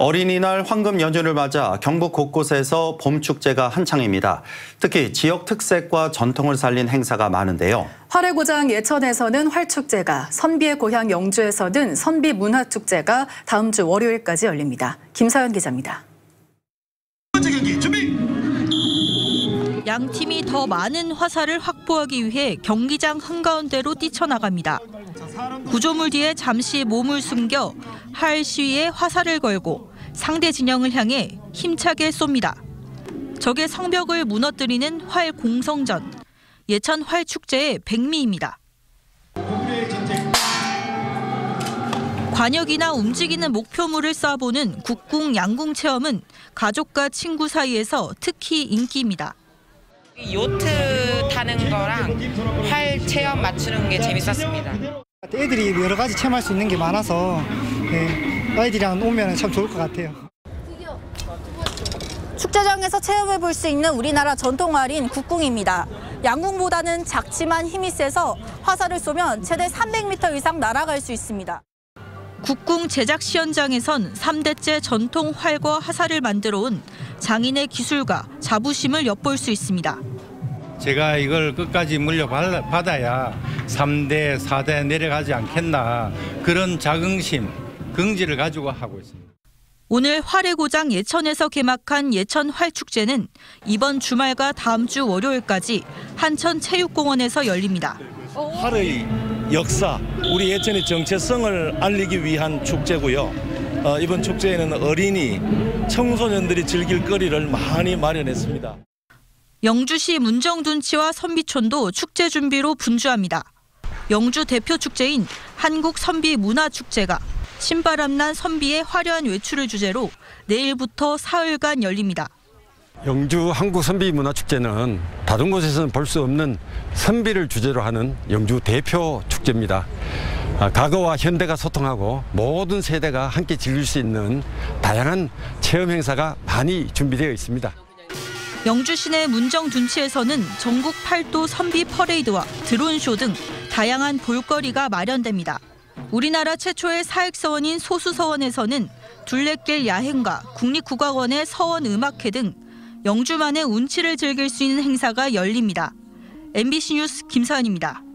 어린이날 황금 연휴를 맞아 경북 곳곳에서 봄 축제가 한창입니다. 특히 지역 특색과 전통을 살린 행사가 많은데요. 활해고장 예천에서는 활축제가, 선비의 고향 영주에서는 선비문화축제가 다음 주 월요일까지 열립니다. 김사연 기자입니다. 양 팀이 더 많은 화살을 확보하기 위해 경기장 한가운데로 뛰쳐나갑니다. 구조물 뒤에 잠시 몸을 숨겨 활 시위에 화살을 걸고 상대 진영을 향해 힘차게 쏩니다. 적의 성벽을 무너뜨리는 활 공성전, 예천 활축제의 백미입니다. 관역이나 움직이는 목표물을 쏴보는 국궁 양궁 체험은 가족과 친구 사이에서 특히 인기입니다. 요트 타는 거랑 활 체험 맞추는 게 재밌었습니다. 애들이 여러 가지 체험할 수 있는 게 많아서 아이들이랑 오면 참 좋을 것 같아요. 축제장에서 체험해볼 수 있는 우리나라 전통활인 국궁입니다. 양궁보다는 작지만 힘이 세서 화살을 쏘면 최대 300m 이상 날아갈 수 있습니다. 국궁 제작 시연장에선 3대째 전통 활과 화살을 만들어 온 장인의 기술과 자부심을 엿볼 수 있습니다. 제가 이걸 끝까지 물려받아야 3대, 4대 내려가지 않겠나, 그런 자긍심, 긍지를 가지고 하고 있습니다. 오늘 활해고장 예천에서 개막한 예천 활축제는 이번 주말과 다음 주 월요일까지 한천체육공원에서 열립니다. 활의 역사, 우리 예천의 정체성을 알리기 위한 축제고요. 이번 축제에는 어린이, 청소년들이 즐길 거리를 많이 마련했습니다. 영주시 문정둔치와 선비촌도 축제 준비로 분주합니다. 영주 대표 축제인 한국선비문화축제가 신바람난 선비의 화려한 외출을 주제로 내일부터 사흘간 열립니다. 영주 한국선비문화축제는 다른 곳에서는 볼 수 없는 선비를 주제로 하는 영주 대표 축제입니다. 과거와 현대가 소통하고 모든 세대가 함께 즐길 수 있는 다양한 체험 행사가 많이 준비되어 있습니다. 영주 시내 문정둔치에서는 전국 8도 선비 퍼레이드와 드론쇼 등 다양한 볼거리가 마련됩니다. 우리나라 최초의 사획서원인 소수서원에서는 둘레길 야행과 국립국악원의 서원음악회 등 영주만의 운치를 즐길 수 있는 행사가 열립니다. MBC 뉴스 김사연입니다.